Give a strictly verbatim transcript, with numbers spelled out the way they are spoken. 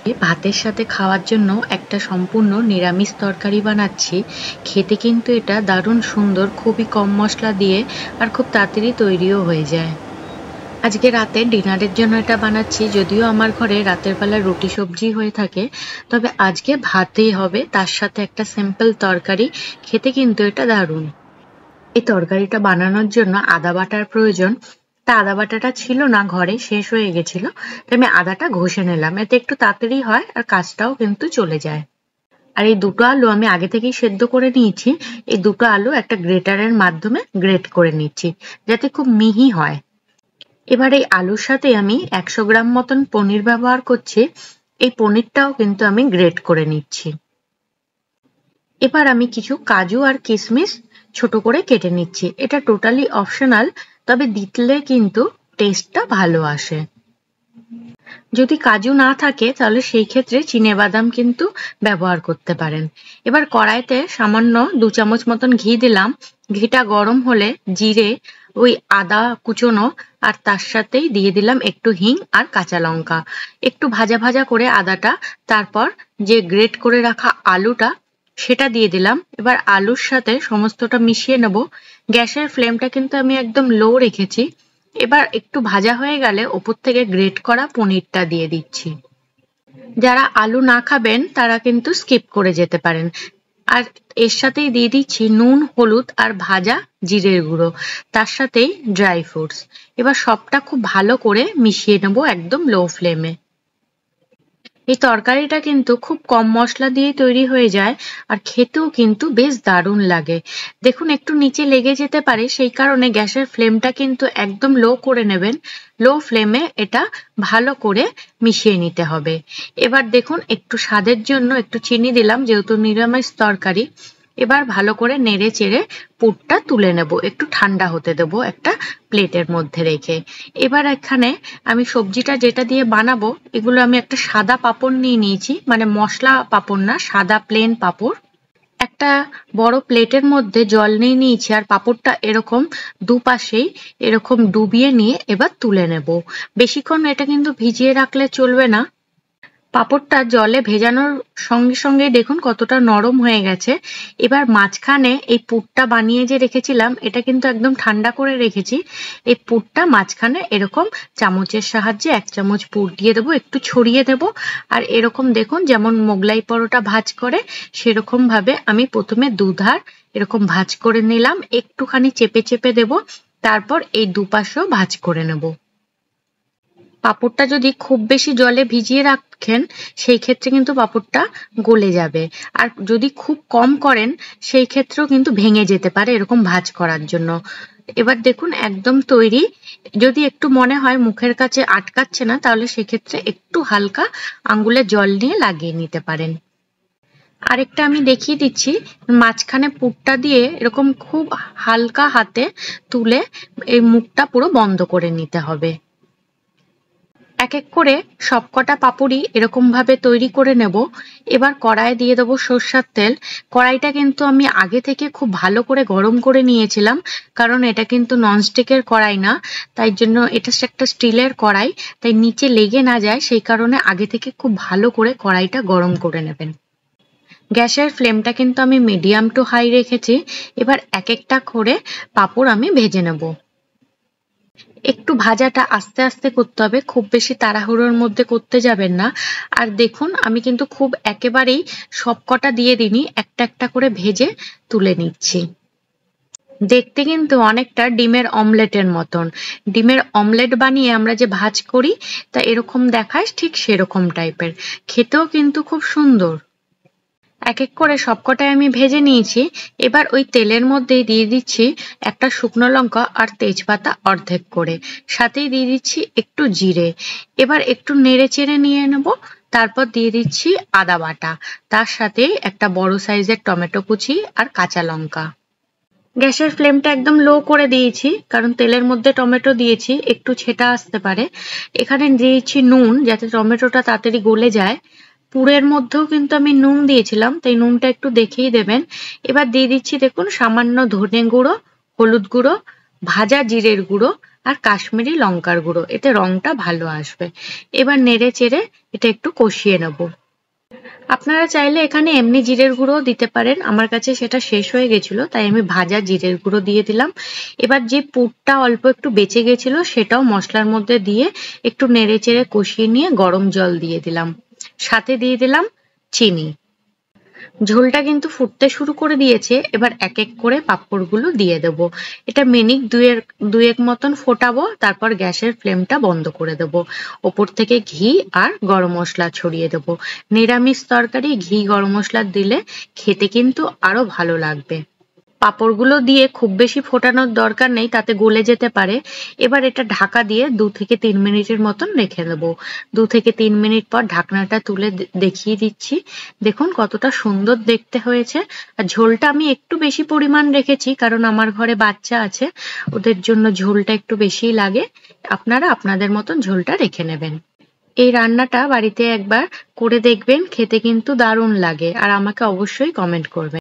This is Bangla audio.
ভাতের সাথে খাওয়ার জন্য একটা সম্পূর্ণ নিরামিষ তরকারি বানাচ্ছি। খেতে কিন্তু এটা দারুণ সুন্দর, খুবই কম মশলা দিয়ে আর খুব তাড়াতাড়ি তৈরিও হয়ে যায়। আজকে রাতে ডিনারের জন্য এটা বানাচ্ছি। যদিও আমার ঘরে রাতের বেলা রুটি সবজি হয়ে থাকে, তবে আজকে ভাতেই হবে, তার সাথে একটা সিম্পল তরকারি। খেতে কিন্তু এটা দারুণ। এই তরকারিটা বানানোর জন্য আদা বাটার প্রয়োজন। তা আদা বাটাটা ছিল না ঘরে, শেষ হয়ে গেছিল, তাই আমি আদাটা ঘষে নিলাম। এতে একটু তাড়াতাড়ি হয় আর কাজটাও কিন্তু চলে যায়। আর এই দুটো আলু আমি আগে থেকেই সেদ্ধ করে নিয়েছি। এই দুটো আলু একটা গ্রেটারের মাধ্যমে গ্রেট করে নিচ্ছি, যাতে খুব মিহি হয়। এবার এই আলুর সাথে আমি একশো গ্রাম মতন পনির ব্যবহার করছি। এই পনিরটাও কিন্তু আমি গ্রেট করে নিচ্ছি। এবার আমি কিছু কাজু আর কিশমিশ ছোট করে কেটে নিচ্ছি। এটা টোটালি অপশনাল, তবে দিলে কিন্তু টেস্টটা ভালো আসে। যদি কাজু না থাকে তাহলে সেই ক্ষেত্রে চিনেবাদাম কিন্তু ব্যবহার করতে পারেন। এবার কড়াইতে সামান্য দু চামচ মতন ঘি দিলাম। ঘিটা গরম হলে জিরে, ওই আদা কুচোনো, আর তার সাথেই দিয়ে দিলাম একটু হিং আর কাঁচা লঙ্কা। একটু ভাজা ভাজা করে আদাটা, তারপর যে গ্রেট করে রাখা আলুটা সেটা দিয়ে দিলাম। এবার আলুর সাথে সমস্তটা মিশিয়ে নেব। গ্যাসের ফ্লেমটা কিন্তু আমি একদম লো রেখেছি। এবার একটু ভাজা হয়ে গেলে ওপর থেকে গ্রেট করা পনিরটা দিয়ে দিচ্ছি। যারা আলু না খাবেন তারা কিন্তু স্কিপ করে যেতে পারেন। আর এর সাথেই দিয়ে দিচ্ছি নুন, হলুদ আর ভাজা জিরের গুঁড়ো, তার সাথেই ড্রাই ফ্রুটস। এবার সবটা খুব ভালো করে মিশিয়ে নেব একদম লো ফ্লেমে। এই তরকারিটা কিন্তু খুব কম মশলা দিয়ে তৈরি হয়ে যায় আর খেতেও কিন্তু বেশ দারুণ লাগে। দেখুন একটু নিচে লেগে যেতে পারে, সেই কারণে গ্যাসের ফ্লেমটা কিন্তু একদম লো করে নেবেন। লো ফ্লেমে এটা ভালো করে মিশিয়ে নিতে হবে। এবার দেখুন একটু স্বাদের জন্য একটু চিনি দিলাম, যেহেতু নিরামিষ তরকারি। এবার ভালো করে নেড়ে চেড়ে পুরটা তুলে নেব, একটু ঠান্ডা হতে দেব একটা প্লেটের মধ্যে রেখে। এবার এখানে আমি সবজিটা যেটা দিয়ে বানাবো, এগুলো আমি একটা সাদা পাঁপড় নিয়ে নিয়েছি, মানে মশলা পাঁপড় না, সাদা প্লেন পাঁপড়। একটা বড় প্লেটের মধ্যে জল নিয়ে নিয়েছি আর পাঁপড়টা এরকম দুপাশেই এরকম ডুবিয়ে নিয়ে এবার তুলে নেব। বেশিক্ষণ এটা কিন্তু ভিজিয়ে রাখলে চলবে না। পাঁপড়টা জলে ভেজানোর সঙ্গে সঙ্গে দেখুন কতটা নরম হয়ে গেছে। এবার মাঝখানে এই পুরটা বানিয়ে যে রেখেছিলাম, এটা কিন্তু একদম ঠান্ডা করে রেখেছি। এই পুরটা মাঝখানে এরকম চামচের সাহায্যে এক চামচ পুর দিয়ে দেবো, একটু ছড়িয়ে দেব। আর এরকম দেখুন যেমন মোগলাই পরোটা ভাজ করে সেরকম ভাবে আমি প্রথমে দুধার এরকম ভাজ করে নিলাম, একটুখানি চেপে চেপে দেব, তারপর এই দুপাশেও ভাজ করে নেব। পাঁপড়টা যদি খুব বেশি জলে ভিজিয়ে রাখেন সেই ক্ষেত্রে কিন্তু পাঁপড়টা গলে যাবে। আর যদি খুব কম করেন সেই ক্ষেত্রেও কিন্তু ভেঙে যেতে পারে এরকম ভাঁজ করার জন্য। এবার দেখুন একদম তৈরি। যদি একটু মনে হয় মুখের কাছে আটকাচ্ছে না, তাহলে সেক্ষেত্রে একটু হালকা আঙ্গুলে জল নিয়ে লাগিয়ে নিতে পারেন। আরেকটা আমি দেখিয়ে দিচ্ছি। মাঝখানে পুরটা দিয়ে এরকম খুব হালকা হাতে তুলে এই মুখটা পুরো বন্ধ করে নিতে হবে। এক এক করে সবকটা পাপড়ি এরকম ভাবে তৈরি করে নেব। এবার কড়াইয়ে দিয়ে দেবো সরষের তেল। কড়াইটা কিন্তু আমি আগে থেকে খুব ভালো করে গরম করে নিয়েছিলাম, কারণ এটা কিন্তু ননস্টিকের কড়াই না, তাই জন্য এটা একটা স্টিলের কড়াই, তাই নিচে লেগে না যায়, সেই কারণে আগে থেকে খুব ভালো করে কড়াইটা গরম করে নেবেন। গ্যাসের ফ্লেমটা কিন্তু আমি মিডিয়াম টু হাই রেখেছি। এবার এক একটা করে পাপড় আমি ভেজে নেব। একটু ভাজাটা আস্তে আস্তে করতে হবে, খুব বেশি তাড়াহুড়োর মধ্যে করতে যাবেন না। আর দেখুন আমি কিন্তু খুব একেবারেই সবকটা দিয়ে দিইনি, একটা একটা করে ভেজে তুলে নিচ্ছি। দেখতে কিন্তু অনেকটা ডিমের অমলেটের মতন। ডিমের অমলেট বানিয়ে আমরা যে ভাজ করি তা এরকম দেখায়, ঠিক সেরকম টাইপের। খেতেও কিন্তু খুব সুন্দর। এক এক করে সবকটাই আমি ভেজে নিয়েছি। এবার ওই তেলের মধ্যেই দিয়ে দিচ্ছি একটা শুকনো লঙ্কা আর তেজপাতা অর্ধেক করে, সাথেই দিয়ে দিচ্ছি একটু জিরে। এবার একটু নেড়ে চেড়ে নিয়ে নেব। তারপর দিয়ে দিচ্ছি আদা বাটা, তার সাথে একটা বড় সাইজের টমেটো কুচি আর কাঁচা লঙ্কা। গ্যাসের ফ্লেমটা একদম লো করে দিয়েছি, কারণ তেলের মধ্যে টমেটো দিয়েছি, একটু ছেটা আসতে পারে। এখানে দিয়েছি নুন, যাতে টমেটোটা তাড়াতাড়ি গলে যায়। পুরের মধ্যেও কিন্তু আমি নুন দিয়েছিলাম, তাই নুনটা একটু দেখেই দেবেন। এবার দিয়ে দিচ্ছি দেখুন সামান্য ধনে গুঁড়ো, হলুদ গুঁড়ো, ভাজা জিরের গুঁড়ো আর কাশ্মীরি লঙ্কার গুঁড়ো, এতে রংটা ভালো আসবে। এবার নেড়ে চেড়ে এটা একটু কষিয়ে নেব। আপনারা চাইলে এখানে এমনি জিরের গুঁড়ো দিতে পারেন, আমার কাছে সেটা শেষ হয়ে গেছিল তাই আমি ভাজা জিরের গুঁড়ো দিয়ে দিলাম। এবার যে পুরটা অল্প একটু বেঁচে গেছিল সেটাও মশলার মধ্যে দিয়ে একটু নেড়ে চেড়ে কষিয়ে নিয়ে গরম জল দিয়ে দিলাম, সাথে দিয়ে দিলাম চিনি। ঝোলটা কিন্তু ফুটতে শুরু করে দিয়েছে, এবার এক এক করে পাঁপড়গুলো দিয়ে দেব। এটা মিনিট দুয়েক দুয়েক মতন ফোটাবো, তারপর গ্যাসের ফ্লেমটা বন্ধ করে দেব। ওপর থেকে ঘি আর গরম মশলা ছড়িয়ে দেব। নিরামিষ তরকারি ঘি গরম মশলা দিলে খেতে কিন্তু আরো ভালো লাগবে। পাঁপড়গুলো দিয়ে খুব বেশি ফোটানোর দরকার নেই, তাতে গলে যেতে পারে। এবার এটা ঢাকা দিয়ে দু থেকে তিন মিনিটের মতন রেখে দেবো। দু থেকে তিন মিনিট পর ঢাকনাটা তুলে দেখিয়ে দিচ্ছি। দেখুন কতটা সুন্দর দেখতে হয়েছে। আর ঝোলটা আমি একটু বেশি পরিমাণ রেখেছি, কারণ আমার ঘরে বাচ্চা আছে, ওদের জন্য ঝোলটা একটু বেশিই লাগে। আপনারা আপনাদের মতন ঝোলটা রেখে নেবেন। এই রান্নাটা বাড়িতে একবার করে দেখবেন, খেতে কিন্তু দারুণ লাগে। আর আমাকে অবশ্যই কমেন্ট করবেন।